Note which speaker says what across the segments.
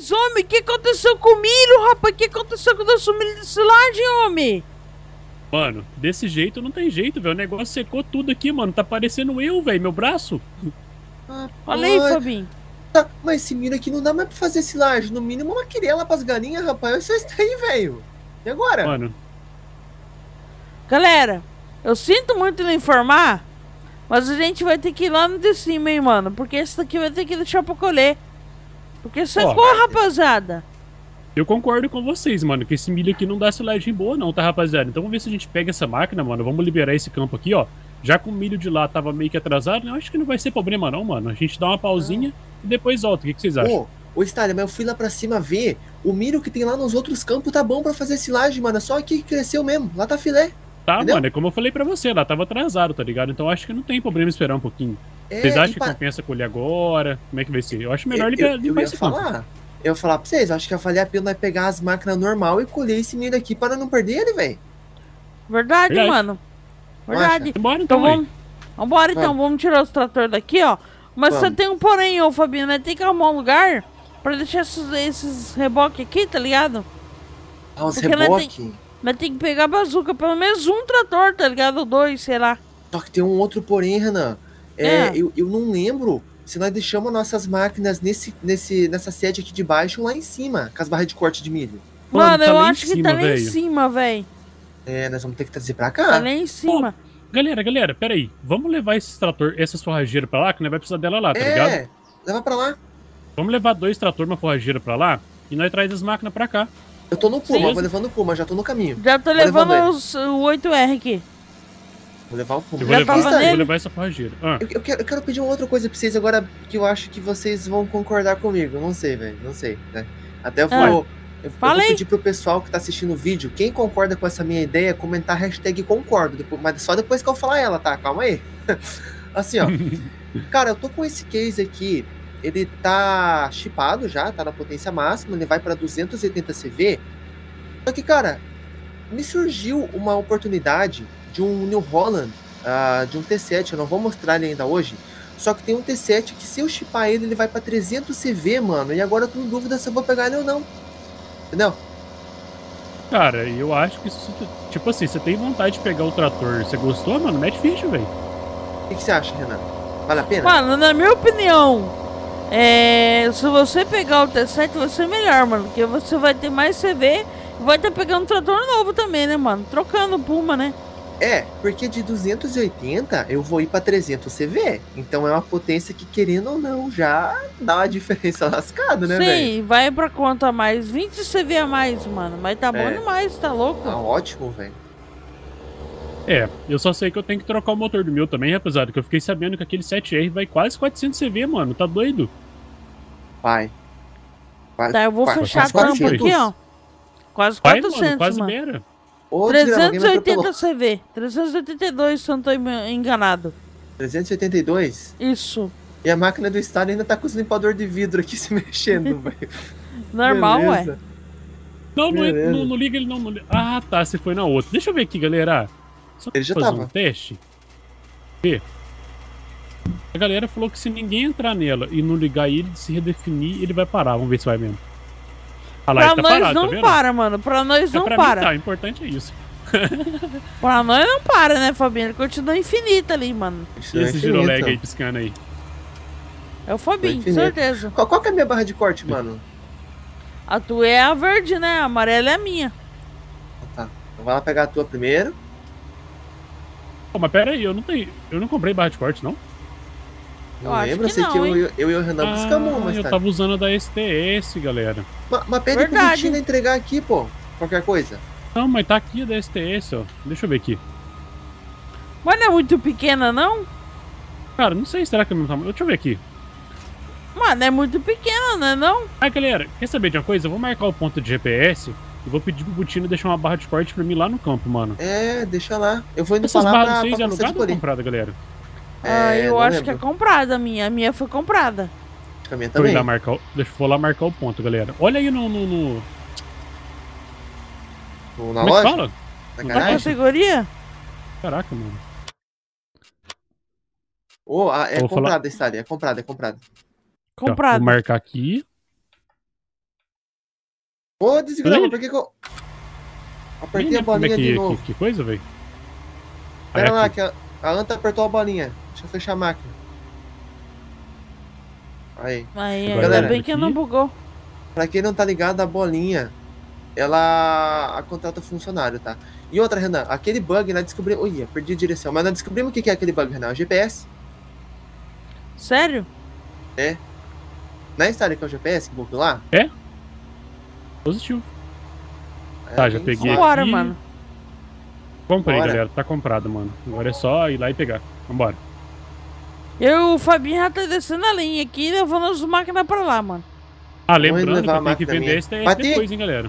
Speaker 1: Mas, homem, o que aconteceu com o milho, rapaz? O que aconteceu com o nosso milho de silagem, homem?
Speaker 2: Mano, desse jeito não tem jeito, velho. O negócio secou tudo aqui, mano. Tá parecendo eu, velho. Meu braço.
Speaker 1: Olha aí, Fabinho.
Speaker 3: Tá, mas esse milho aqui não dá mais pra fazer silagem. No mínimo uma querela pras galinhas, rapaz. Olha só isso aí, velho. E agora?
Speaker 2: Mano.
Speaker 1: Galera, eu sinto muito lhe informar, mas a gente vai ter que ir lá no de cima, hein, mano. Porque esse daqui vai ter que deixar pra colher. Porque secou, rapaziada.
Speaker 2: Eu concordo com vocês, mano, que esse milho aqui não dá silagem boa não, tá, rapaziada? Então vamos ver se a gente pega essa máquina, mano. Vamos liberar esse campo aqui, ó. Já que o milho de lá tava meio que atrasado, eu acho que não vai ser problema não, mano. A gente dá uma pausinha e depois volta. O que vocês acham?
Speaker 3: Ô, Stalin, mas eu fui lá pra cima ver. O milho que tem lá nos outros campos tá bom pra fazer silagem, mano. É só aqui que cresceu mesmo. Lá tá filé.
Speaker 2: Tá,
Speaker 3: entendeu?
Speaker 2: mano, é como eu falei pra você, lá tava atrasado, tá ligado? Então acho que não tem problema esperar um pouquinho. Vocês acham que compensa colher agora? Como é que vai ser? Eu acho melhor limpar esse campo.
Speaker 3: Eu ia falar pra vocês, acho que ia valer a pena pegar as máquinas normal e colher esse milho aqui para não perder ele, velho.
Speaker 1: Verdade, mano. Verdade.
Speaker 2: Vambora,
Speaker 1: então vambora, então. Vamos tirar os tratores daqui, ó. Mas você tem um porém, ô Fabinho, né? Tem que arrumar um lugar pra deixar esses reboques aqui, tá ligado?
Speaker 3: Ah, os reboques?
Speaker 1: Mas tem que pegar a bazuca, pelo menos um trator, tá ligado? Ou dois, sei lá.
Speaker 3: Só que tem um outro porém, Renan. Eu não lembro se nós deixamos nossas máquinas nessa sede aqui de baixo ou lá em cima, com as barras de corte de milho.
Speaker 1: Mano, eu acho que tá lá em cima, velho.
Speaker 3: É, nós vamos ter que trazer pra cá.
Speaker 1: Tá lá em cima.
Speaker 2: Pô, galera, pera aí. Vamos levar esses essas forrageiras pra lá, que nós vai precisar dela lá, tá ligado?
Speaker 3: Leva pra lá.
Speaker 2: Vamos levar 2 tratores, uma forrageira pra lá, e nós traz as máquinas pra cá.
Speaker 3: Eu tô no Puma, vou levando o Puma, já tô no caminho.
Speaker 1: Já tô levando o 8R aqui.
Speaker 3: Vou levar o Puma.
Speaker 2: Eu vou levar essa forrageira.
Speaker 3: Eu quero pedir uma outra coisa pra vocês agora, que eu acho que vocês vão concordar comigo. Não sei, velho, não sei, né? Até eu vou pedir pro pessoal que tá assistindo o vídeo, quem concorda com essa minha ideia, comentar hashtag concordo, mas só depois que eu falar ela, tá? Calma aí. Assim, ó. Cara, eu tô com esse case aqui, ele tá chipado já, tá na potência máxima, ele vai pra 280 CV. Só que, cara, me surgiu uma oportunidade de um New Holland, de um T7, eu não vou mostrar ele ainda hoje, só que tem um T7 que se eu chipar ele, ele vai pra 300 CV, mano, e agora eu tô em dúvida se eu vou pegar ele ou não. Entendeu?
Speaker 2: Cara, eu acho que isso, tipo assim, você tem vontade de pegar o trator, você gostou, mano? Mete ficha, velho.
Speaker 3: O que você acha, Renan? Vale a pena?
Speaker 1: Mano, na minha opinião, se você pegar o T7 vai ser melhor, mano, porque você vai ter mais CV e vai estar pegando um trator novo também, né, mano? Trocando o Puma, né?
Speaker 3: Porque de 280 eu vou ir pra 300 CV. Então é uma potência que, querendo ou não, já dá uma diferença lascada, né, velho?
Speaker 1: Sim, vai pra quanto a mais? 20 CV a mais, mano. Mas tá bom demais, tá louco?
Speaker 3: Tá ótimo, velho.
Speaker 2: Eu só sei que eu tenho que trocar o motor do meu também, rapaziada, que eu fiquei sabendo que aquele 7R vai quase 400 CV, mano. Tá doido?
Speaker 3: Vai.
Speaker 1: Tá, eu vou fechar a tampa aqui, ó. Quase 400,
Speaker 2: quase
Speaker 1: mano.
Speaker 2: beira.
Speaker 1: 380 CV. 382, se eu não tô enganado.
Speaker 3: 382?
Speaker 1: Isso.
Speaker 3: E a máquina do estado ainda tá com os limpador de vidro aqui se mexendo, velho.
Speaker 1: Normal,
Speaker 3: beleza.
Speaker 1: Ué.
Speaker 2: Não liga ele, não. Ah, tá, você foi na outra. Deixa eu ver aqui, galera. Só
Speaker 3: ele já
Speaker 2: fazer
Speaker 3: tava.
Speaker 2: Um teste. Vê. A galera falou que se ninguém entrar nela e não ligar ele, se redefinir, ele vai parar. Vamos ver se vai mesmo. Ah lá,
Speaker 1: pra
Speaker 2: tá
Speaker 1: nós
Speaker 2: parado,
Speaker 1: não
Speaker 2: tá
Speaker 1: para, mano. Pra nós não
Speaker 2: pra
Speaker 1: para.
Speaker 2: Mim, tá, o importante é isso.
Speaker 1: Pra nós não para, né, Fabinho? Ele continua infinito ali, mano.
Speaker 2: E esse girolag aí piscando aí?
Speaker 1: É o Fabinho, certeza.
Speaker 3: Qual que é a minha barra de corte, mano?
Speaker 1: A tua é a verde, né? A amarela é a minha.
Speaker 3: Tá. Então vai lá pegar a tua primeiro.
Speaker 2: Pô, mas pera aí, eu não comprei barra de corte, não?
Speaker 3: Não lembro, eu sei que eu e o Renan buscamos uma, mas
Speaker 2: eu tava usando a da STS, galera.
Speaker 3: Mas pede pro Vitina entregar aqui, pô. Qualquer coisa.
Speaker 2: Não, mas tá aqui a da STS, ó. Deixa eu ver aqui.
Speaker 1: Mas não é muito pequena, não?
Speaker 2: Cara, não sei, será que é o mesmo tamanho? Deixa eu ver aqui.
Speaker 1: Mano, é muito pequena, né, não?
Speaker 2: Galera, quer saber de uma coisa? Eu vou marcar o ponto de GPS e vou pedir pro Butino deixar uma barra de corte pra mim lá no campo, mano.
Speaker 3: Deixa lá. Eu vou indo
Speaker 2: Essas
Speaker 3: falar
Speaker 2: barras de vocês é alugada ou comprada, galera?
Speaker 1: Eu acho que é comprada, a minha foi comprada.
Speaker 3: A minha também.
Speaker 2: Deixa eu lá marcar o ponto, galera. Olha aí no...
Speaker 3: Na loja?
Speaker 2: Fala?
Speaker 1: Na categoria?
Speaker 2: Caraca, mano.
Speaker 3: É comprada, Stade. É comprada.
Speaker 1: Comprada.
Speaker 2: Vou marcar aqui.
Speaker 3: Ô, desgrama, por que eu... Apertei a bolinha de novo.
Speaker 2: Que coisa, velho?
Speaker 3: Pera lá, que a Anta apertou a bolinha. Deixa eu fechar a máquina. Aí.
Speaker 1: Ainda bem que não bugou.
Speaker 3: Pra quem não tá ligado, a bolinha, ela contrata funcionário, tá? E outra, Renan, aquele bug, nós descobrimos... Ui, perdi a direção. Mas nós descobrimos o que é aquele bug, Renan. É o GPS.
Speaker 1: Sério?
Speaker 3: É. Não é história que é o GPS que bugou lá?
Speaker 2: É? Positivo. Tá, já peguei.
Speaker 1: Vambora, mano.
Speaker 2: Comprei, galera. Tá comprado, mano. Agora é só ir lá e pegar. Vambora.
Speaker 1: O Fabinho já tá descendo a linha aqui e levando as máquinas pra lá, mano.
Speaker 2: Ah, lembrando que eu tenho que vender esse depois, hein, galera.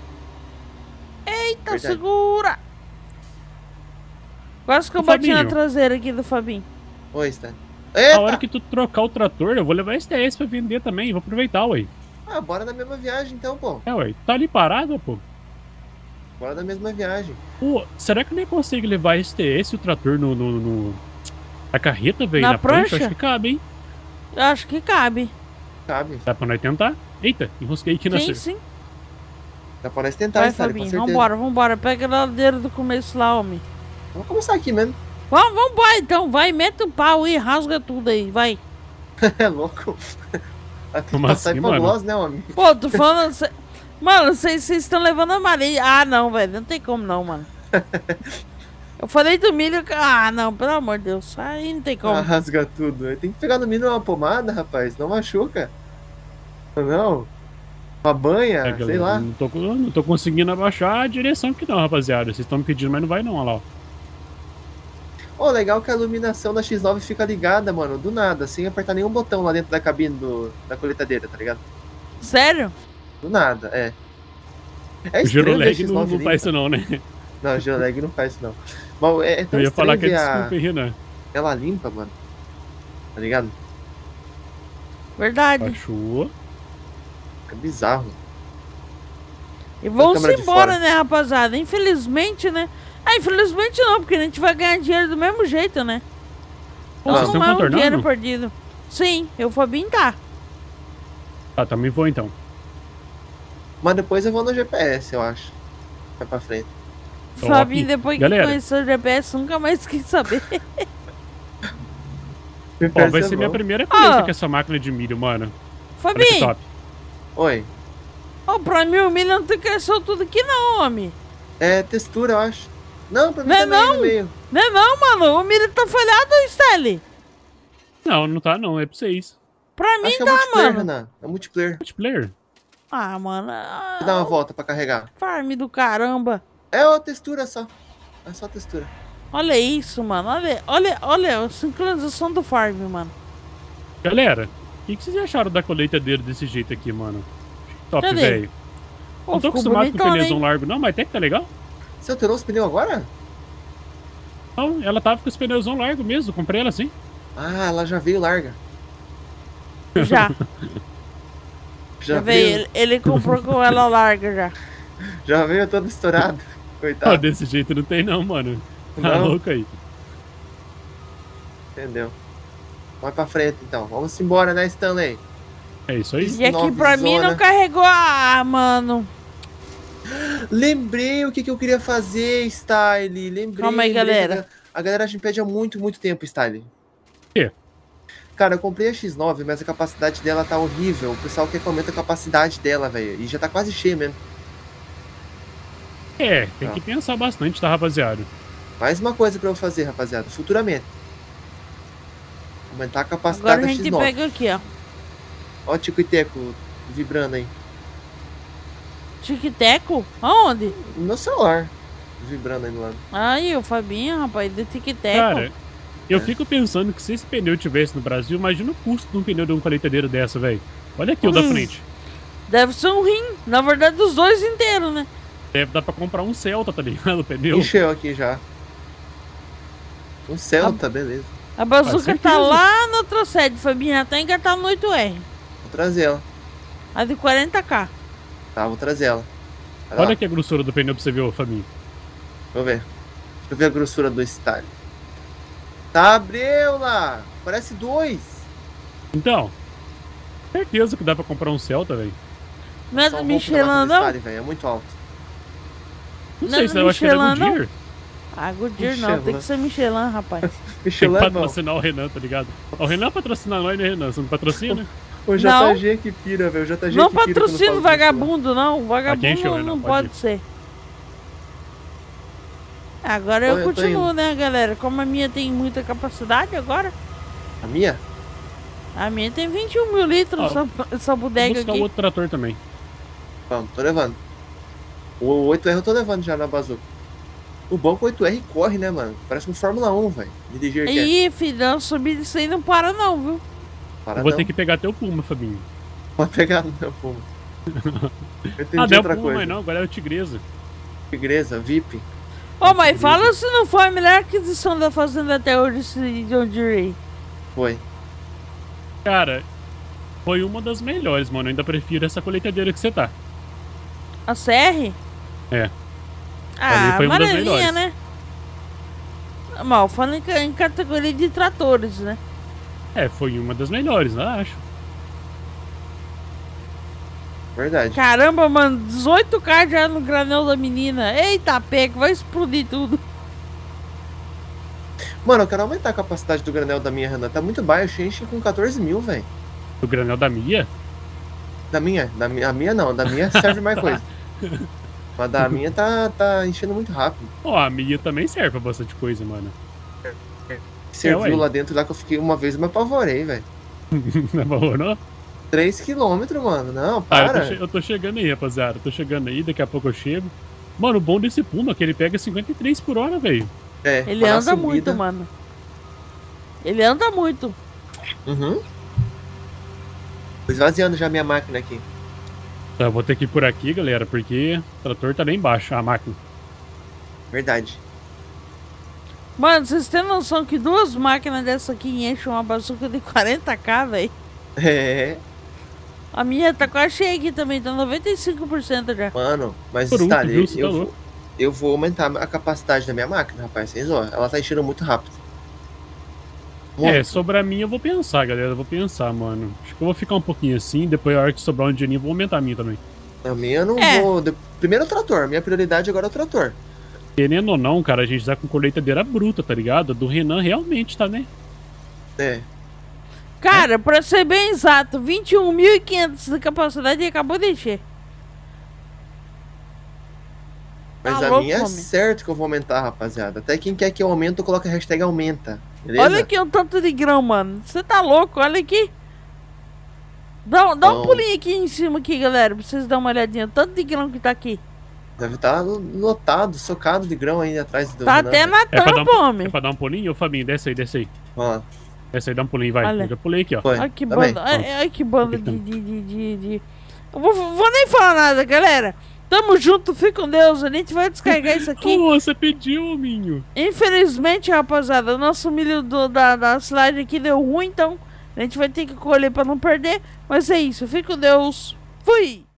Speaker 1: Eita, segura! Quase que eu bati na traseira aqui do Fabinho.
Speaker 3: Oi, Stan.
Speaker 2: A hora que tu trocar o trator, eu vou levar esse TS pra vender também. Vou aproveitar, ué.
Speaker 3: Ah, bora na mesma viagem então, pô.
Speaker 2: É, ué. Tá ali parado, pô.
Speaker 3: Bora na mesma viagem.
Speaker 2: Pô, será que nem consegue levar esse TS e o trator na carreta, velho?
Speaker 1: Na prancha?
Speaker 2: Acho que cabe, hein?
Speaker 1: Eu acho que cabe.
Speaker 3: Cabe.
Speaker 2: Dá pra nós tentar? Eita, enrosquei aqui na cerca.
Speaker 1: Sim.
Speaker 3: Dá pra nós tentar,
Speaker 1: vai, Fabinho, vambora. Pega a ladeira do começo lá, homem.
Speaker 3: Vamos começar aqui mesmo.
Speaker 1: Vambora então, vai, mete o pau e rasga tudo aí, vai.
Speaker 3: É louco. Até
Speaker 2: como
Speaker 3: passar
Speaker 2: assim,
Speaker 3: fabuloso, né, homem?
Speaker 1: Pô, tô falando... Mano, vocês estão levando a Maria. Ah, não, velho, não tem como não, mano. Eu falei do milho... Ah, não, pelo amor de Deus, aí não tem como.
Speaker 3: Ah, rasga tudo. Tem que pegar no milho uma pomada, rapaz, não machuca. Não. Uma banha, sei lá.
Speaker 2: Não tô conseguindo abaixar a direção aqui não, rapaziada. Vocês estão me pedindo, mas não vai não, olha lá.
Speaker 3: Ô, legal que a iluminação da X9 fica ligada, mano, do nada, sem apertar nenhum botão lá dentro da cabine da coletadeira, tá ligado?
Speaker 1: Sério?
Speaker 3: Do nada, é.
Speaker 2: O Girolag não faz isso não, né?
Speaker 3: Não, o Girolag não faz isso não. Mas é tão
Speaker 2: eu ia falar que é desculpa, Renan.
Speaker 3: Ela limpa, mano. Tá ligado?
Speaker 1: Verdade.
Speaker 2: Baixou.
Speaker 3: É bizarro.
Speaker 1: E vamos embora, né, rapaziada? Infelizmente, né? Infelizmente não, porque a gente vai ganhar dinheiro do mesmo jeito, né? Não é um dinheiro perdido. Sim, o Fabinho tá.
Speaker 2: Ah, também vou então.
Speaker 3: Mas depois eu vou no GPS, eu acho. Vai pra frente.
Speaker 1: Fabinho, depois que conheceu o GPS, nunca mais quis saber.
Speaker 2: Ó, vai ser minha primeira colheita com essa máquina de milho, mano.
Speaker 1: Fabinho.
Speaker 3: Oi.
Speaker 1: Pra mim o milho não cresceu tudo aqui não, homem.
Speaker 3: É textura, eu acho. Não, pra mim também no meio.
Speaker 1: Não, mano. O milho tá falhado, Stanley.
Speaker 2: Não tá não. É pra vocês.
Speaker 1: Pra mim
Speaker 3: tá,
Speaker 1: mano.
Speaker 3: Renan. É multiplayer.
Speaker 2: Multiplayer?
Speaker 1: Ah, mano.
Speaker 3: Vou dar uma volta pra carregar.
Speaker 1: Farm do caramba.
Speaker 3: É uma textura só. É só textura.
Speaker 1: Olha isso, mano. Olha a sincronização do farm, mano.
Speaker 2: Galera, o que vocês acharam da colheitadeira desse jeito aqui, mano? Top, velho. Não tô acostumado com pneuzão largo, não, mas até que tá legal.
Speaker 3: Você alterou os pneus agora?
Speaker 2: Não, ela tava com os pneuzão largo mesmo, comprei ela assim.
Speaker 3: Ah, ela já veio larga.
Speaker 1: Já veio. Ele comprou com ela larga já.
Speaker 3: Já veio todo estourado. Coitado.
Speaker 2: Desse jeito não tem não, mano. Tá louco aí.
Speaker 3: Entendeu. Vai pra frente então. Vamos embora, né, Stanley?
Speaker 2: É isso aí.
Speaker 1: E aqui pra mim não carregou mano.
Speaker 3: Lembrei o que eu queria fazer, Style. Lembrei.
Speaker 1: Calma aí, galera.
Speaker 3: A galera me pede há muito tempo, Style.
Speaker 2: O quê?
Speaker 3: Cara, eu comprei a X9, mas a capacidade dela tá horrível. O pessoal quer que aumente a capacidade dela, velho. E já tá quase cheio mesmo.
Speaker 2: Tem que pensar bastante, tá, rapaziada?
Speaker 3: Mais uma coisa pra eu fazer, rapaziada. Futuramente. Aumentar a capacidade da X9.
Speaker 1: Agora a gente pega aqui, ó.
Speaker 3: Ó o Tico e Teco vibrando aí.
Speaker 1: Tic-teco? Aonde?
Speaker 3: No meu celular. Vibrando aí do lado.
Speaker 1: Aí, o Fabinho, rapaz, de tic-teco.
Speaker 2: Cara, eu fico pensando que se esse pneu tivesse no Brasil, imagina o custo de um pneu de uma colheitadeira dessa, velho. Olha aqui o da frente. Deve
Speaker 1: ser um rim. Na verdade, dos dois inteiros, né?
Speaker 2: Deve dar pra comprar um Celta, tá ligado? O pneu.
Speaker 3: Encheu aqui já. Um Celta, beleza.
Speaker 1: A bazuca tá lá na outra sede, Fabinho. Já tá engatada no 8R.
Speaker 3: Vou trazer ela.
Speaker 1: A de 40k.
Speaker 3: Tá, vou trazer ela.
Speaker 2: Olha aqui a grossura do pneu pra você ver, Fabinho.
Speaker 3: Vou ver. Deixa eu ver a grossura do Style. Tá, abriu lá. Parece 2.
Speaker 2: Então, certeza que dá pra comprar um Celta, velho.
Speaker 1: Não é do Michelin, não?
Speaker 3: É muito alto.
Speaker 2: Não sei se eu acho que é da Goodyear.
Speaker 1: Ah, Goodyear não, tem que ser Michelin, rapaz.
Speaker 2: Michelin tem que patrocinar o Renan, tá ligado? O Renan patrocina nós, né, Renan? Você não patrocina?
Speaker 3: O JG que pira, velho. O JG
Speaker 1: não patrocina o vagabundo, não. O vagabundo não pode ser. Agora eu continuo, né, galera? Como a minha tem muita capacidade agora.
Speaker 3: A minha?
Speaker 1: A minha tem 21 mil litros, essa bodega aqui. Vou buscar
Speaker 2: outro trator também.
Speaker 3: Vamos, tô levando. O 8R eu tô levando já na bazuca. O bom que o 8R corre, né, mano? Parece um Fórmula 1, velho.
Speaker 1: Ih, filhão, subir disso aí não para não, viu?
Speaker 2: Eu vou ter que pegar teu Puma, Fabinho.
Speaker 3: Pode pegar no meu Puma.
Speaker 2: Não é o Puma, mas não, agora é o Tigresa.
Speaker 3: Tigresa, VIP.
Speaker 1: Ô, mas fala se não foi a melhor aquisição da fazenda até hoje, esse John Deere.
Speaker 3: Foi.
Speaker 2: Cara, foi uma das melhores, mano. Eu ainda prefiro essa colheitadeira que você tá.
Speaker 1: A CR?
Speaker 2: É.
Speaker 1: Ah, foi amarelinha, né? Mal, falando em categoria de tratores, né?
Speaker 2: É, foi uma das melhores, eu acho.
Speaker 3: Verdade.
Speaker 1: Caramba, mano, 18K já no granel da menina. Eita, pega, vai explodir tudo.
Speaker 3: Mano, eu quero aumentar a capacidade do granel da minha, Renan. Tá muito baixo, enche com 14 mil, velho.
Speaker 2: Do granel da minha?
Speaker 3: Da minha? A minha não, da minha serve mais coisa. Mas da minha tá enchendo muito rápido.
Speaker 2: Ó, a minha também serve pra bastante coisa, mano.
Speaker 3: Serviu lá dentro, lá que eu fiquei uma vez, eu me apavorei, velho.
Speaker 2: Não apavorou?
Speaker 3: 3 km, mano. Não, para.
Speaker 2: Eu tô chegando aí, rapaziada. Tô chegando aí, daqui a pouco eu chego. Mano, o bom desse Puma é que ele pega 53 por hora, velho.
Speaker 3: É,
Speaker 1: ele anda muito, mano. Ele anda muito.
Speaker 3: Uhum. Tô esvaziando já minha máquina aqui.
Speaker 2: Tá, eu vou ter que ir por aqui, galera, porque o trator tá lá embaixo, a máquina.
Speaker 3: Verdade.
Speaker 1: Mano, vocês têm noção que 2 máquinas dessa aqui enchem uma bazuca de 40K, velho?
Speaker 3: É.
Speaker 1: A minha tá quase cheia aqui também, tá 95% já.
Speaker 3: Mano, mas eu vou aumentar a capacidade da minha máquina, rapaz. Vocês ó, ela tá enchendo muito rápido.
Speaker 2: Muito. É, sobre a minha eu vou pensar, galera. Eu vou pensar, mano. Acho que eu vou ficar um pouquinho assim, depois a hora que sobrar um dinheirinho eu vou aumentar a minha também.
Speaker 3: A minha eu não vou... Primeiro o trator, minha prioridade agora é o trator.
Speaker 2: Querendo ou não, cara, a gente tá com colheitadeira bruta, tá ligado? Do Renan realmente tá, né?
Speaker 3: É.
Speaker 1: Cara, pra ser bem exato, 21.500 de capacidade e acabou de encher.
Speaker 3: Mas tá louco, minha é certo que eu vou aumentar, rapaziada. Até quem quer que eu aumente, coloca a hashtag aumenta. Beleza?
Speaker 1: Olha aqui o tanto de grão, mano. Você tá louco? Olha aqui. Dá um pulinho aqui em cima, aqui, galera. Pra vocês darem uma olhadinha. O tanto de grão que tá aqui.
Speaker 3: Deve estar lotado, socado de grão aí atrás do...
Speaker 1: Tá até na tampa, homem.
Speaker 2: É pra dar um pulinho? Ô, Fabinho, desce aí, desce aí.
Speaker 3: Vamos lá.
Speaker 2: Desce aí, dá um pulinho, vai.
Speaker 1: Olha.
Speaker 2: Eu já pulei aqui, ó.
Speaker 1: Olha que banda, olha que banda de... Eu vou nem falar nada, galera. Tamo junto, fica com Deus. A gente vai descarregar isso aqui.
Speaker 2: Você pediu, Minho.
Speaker 1: Infelizmente, rapaziada, o nosso milho da slide aqui deu ruim, então a gente vai ter que colher pra não perder. Mas é isso, fica com Deus. Fui!